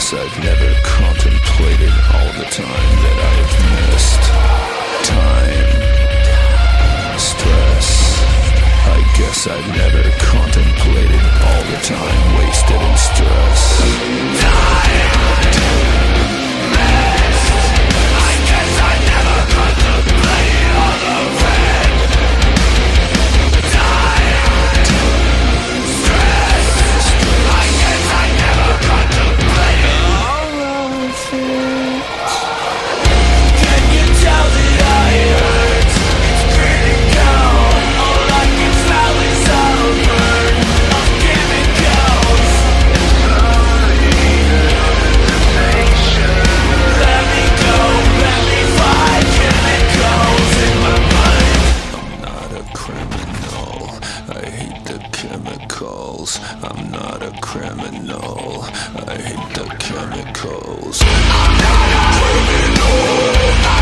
guess I've never contemplated all the time that I've missed. Time, stress. I guess I've never contemplated all the time wasted in stress. Time, missed. I guess I never contemplated all the red. Time, stress. I guess I never contemplated all of it. Can you tell that I hurt? It's critical. All I can smell is a burn of chemicals. Let me go, let me find chemicals in my mind. I'm not a criminal, I hate the chemicals. I'm not a criminal, I hate the chemicals. I'm not a criminal.